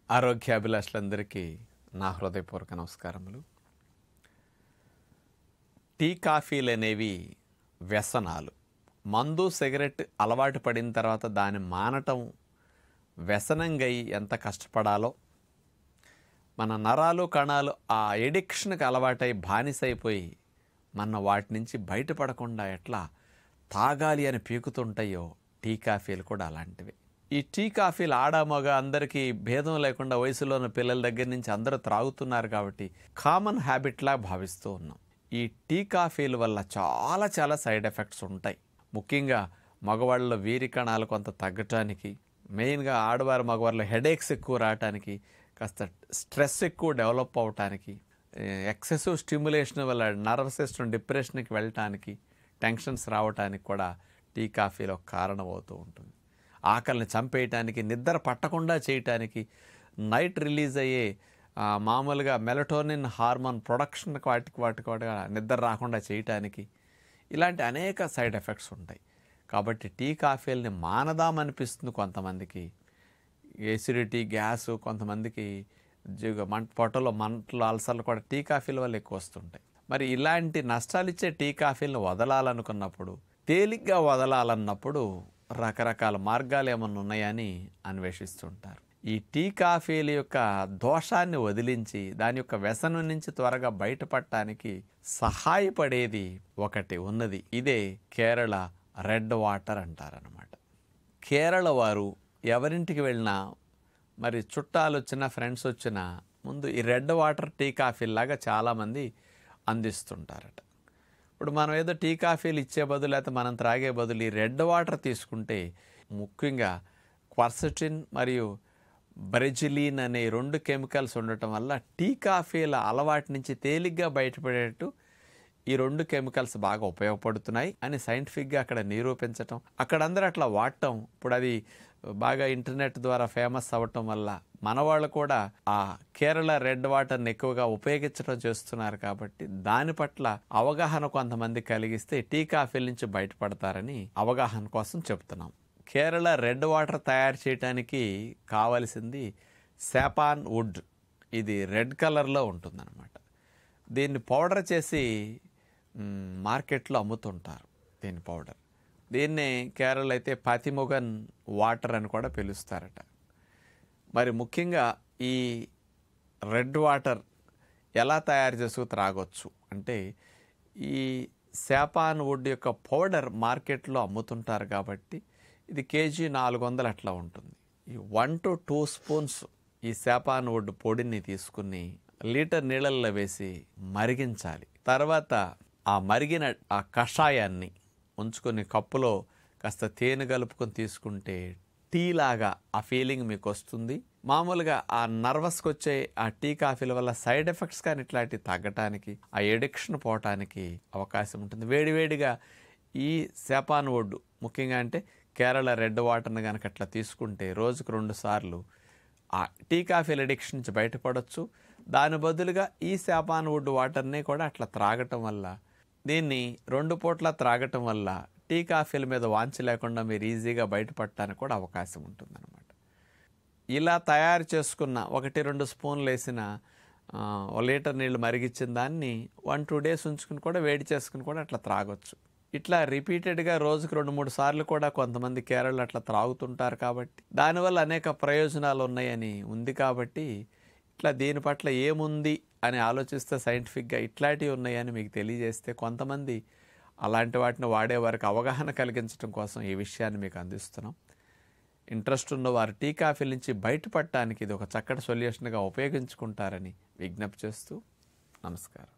ఆరోగ్యాభిలాషులందరికీ నా హృదయపూర్వక నమస్కారములు. టీ కాఫీలు అనేవి వ్యసనాలు. మందు సిగరెట్ అలవాటు పడిన తర్వాత దాన్ని మానటం వ్యసనంగా ఎంత కష్టపడాలో, మన నరాలు కణాలు ఆ ఎడిక్షన్కి అలవాటై బానిసైపోయి మన వాటి నుంచి బయటపడకుండా ఎట్లా తాగాలి అని పీకుతుంటాయో టీ కాఫీలు కూడా అలాంటివి. ఈ టీ కాఫీలు ఆడ మగ అందరికీ భేదం లేకుండా వయసులో ఉన్న పిల్లల దగ్గర నుంచి అందరూ త్రాగుతున్నారు కాబట్టి కామన్ హ్యాబిట్లా భావిస్తూ ఉన్నాం. ఈ టీ కాఫీల వల్ల చాలా సైడ్ ఎఫెక్ట్స్ ఉంటాయి. ముఖ్యంగా మగవాళ్ళలో వీరి కణాలు కొంత తగ్గటానికి, మెయిన్గా ఆడవారు మగవారిలో హెడేక్స్ ఎక్కువ రావటానికి, కాస్త స్ట్రెస్ ఎక్కువ డెవలప్ అవటానికి, ఎక్సెసివ్ స్టిమ్యులేషన్ వల్ల నర్వస్ సిస్టమ్ డిప్రెషన్కి వెళ్ళటానికి, టెన్షన్స్ రావటానికి కూడా టీ కాఫీలో కారణం అవుతూ ఉంటుంది. ఆకలిని చంపేయటానికి, నిద్ర పట్టకుండా చేయటానికి, నైట్ రిలీజ్ అయ్యే మామూలుగా మెలటోనిన్ హార్మోన్ ప్రొడక్షన్కి వాటికి నిద్ర రాకుండా చేయటానికి, ఇలాంటి అనేక సైడ్ ఎఫెక్ట్స్ ఉంటాయి. కాబట్టి టీ కాఫీలని మానదామనిపిస్తుంది కొంతమందికి. ఎసిడిటీ, గ్యాసు, కొంతమందికి పొట్టలో మంటలు, అల్సర్లు కూడా టీ కాఫీల వల్ల ఎక్కువ వస్తుంటాయి. మరి ఇలాంటి నష్టాలు ఇచ్చే టీ కాఫీలను వదలాలనుకున్నప్పుడు, తేలిగ్గా వదలాలన్నప్పుడు రకరకాల మార్గాలు ఏమన్నా ఉన్నాయని అన్వేషిస్తుంటారు. ఈ టీ కాఫీల యొక్క దోషాన్ని వదిలించి దాని యొక్క వ్యసనం నుంచి త్వరగా బయటపడటానికి సహాయపడేది ఒకటి ఉన్నది. ఇదే కేరళ రెడ్ వాటర్ అంటారనమాట. కేరళ వారు ఎవరింటికి వెళ్ళినా, మరి చుట్టాలు వచ్చినా, ఫ్రెండ్స్ వచ్చినా ముందు ఈ రెడ్ వాటర్ టీ కాఫీలాగా చాలామంది అందిస్తుంటారట. ఇప్పుడు మనం ఏదో టీ కాఫీలు ఇచ్చే బదులు, లేకపోతే మనం త్రాగే బదులు ఈ రెడ్ వాటర్ తీసుకుంటే, ముఖ్యంగా క్వర్సెటిన్ మరియు బ్రెజిలిన్ అనే 2 కెమికల్స్ ఉండటం వల్ల టీ కాఫీల అలవాటు నుంచి తేలిగ్గా బయటపడేట్టు ఈ 2 కెమికల్స్ బాగా ఉపయోగపడుతున్నాయి అని సైంటిఫిక్గా అక్కడ నిరూపించటం, అక్కడ అందరూ అట్లా వాడటం, ఇప్పుడు అది బాగా ఇంటర్నెట్ ద్వారా ఫేమస్ అవ్వటం వల్ల మన వాళ్ళు కూడా ఆ కేరళ రెడ్ వాటర్ని ఎక్కువగా ఉపయోగించడం చేస్తున్నారు. కాబట్టి దాని పట్ల అవగాహన కొంతమంది కలిగిస్తే టీ కాఫీల నుంచి బయటపడతారని అవగాహన కోసం చెప్తున్నాం. కేరళ రెడ్ వాటర్ తయారు చేయడానికి కావలసింది సాపాన్ వుడ్. ఇది రెడ్ కలర్లో ఉంటుందన్నమాట. దీన్ని పౌడర్ చేసి మార్కెట్లో అమ్ముతుంటారు. దీని పౌడర్, దీన్నే కేరళ అయితే పతిముగన్ వాటర్ అని కూడా పిలుస్తారట. మరి ముఖ్యంగా ఈ రెడ్ వాటర్ ఎలా తయారు చేసుకు త్రాగొచ్చు అంటే, ఈ సాపాన్ వుడ్ యొక్క పౌడర్ మార్కెట్లో అమ్ముతుంటారు కాబట్టి ఇది కేజీ 400 అట్లా ఉంటుంది. ఈ 1 to 2 స్పూన్స్ ఈ సాపాన్ వుడ్ పొడిని తీసుకుని లీటర్ నీళ్ళల్లో వేసి మరిగించాలి. తర్వాత ఆ మరిగిన ఆ కషాయాన్ని ఉంచుకొని కప్పులో కాస్త తేనె కలుపుకొని తీసుకుంటే టీ లాగా ఆ ఫీలింగ్ మీకు వస్తుంది. మామూలుగా ఆ నర్వస్కి వచ్చే ఆ టీ కాఫీల వల్ల సైడ్ ఎఫెక్ట్స్ కానీ ఇట్లాంటివి తగ్గటానికి, ఆ ఎడిక్షన్ పోవటానికి అవకాశం ఉంటుంది. వేడివేడిగా ఈ సాపాన్ వుడ్, ముఖ్యంగా అంటే కేరళ రెడ్ వాటర్ని కనుక అట్లా తీసుకుంటే రోజుకు 2 సార్లు ఆ టీ కాఫీల ఎడిక్షన్ నుంచి బయటపడవచ్చు. దాని బదులుగా ఈ సాపాన్ వుడ్ వాటర్ని కూడా అట్లా త్రాగటం వల్ల, దీన్ని 2 పూట్ల త్రాగటం వల్ల టీ కాఫీల మీద వాంఛ లేకుండా మీరు ఈజీగా బయటపడటానికి కూడా అవకాశం ఉంటుందన్నమాట. ఇలా తయారు చేసుకున్న 1-2 స్పూన్లు వేసిన 1 లీటర్ నీళ్ళు మరిగించిన దాన్ని 1-2 డేస్ ఉంచుకుని కూడా వేడి చేసుకుని కూడా అట్లా త్రాగొచ్చు. ఇట్లా రిపీటెడ్గా రోజుకు 2-3 సార్లు కూడా కొంతమంది కేరళలో అట్లా త్రాగుతుంటారు. కాబట్టి దానివల్ల అనేక ప్రయోజనాలు ఉన్నాయని ఉంది. కాబట్టి ఇట్లా దీని పట్ల ఏముంది అని ఆలోచిస్తే సైంటిఫిక్గా ఇట్లాంటివి ఉన్నాయని మీకు తెలియజేస్తే, కొంతమంది అలాంటి వాటిని వాడే వారికి అవగాహన కలిగించడం కోసం ఈ విషయాన్ని మీకు అందిస్తున్నాం. ఇంట్రెస్ట్ ఉన్న వారు టీ కాఫీల నుంచి బయటపడటానికి ఇది ఒక చక్కటి సొల్యూషన్గా ఉపయోగించుకుంటారని విజ్ఞప్తి చేస్తూ నమస్కారం.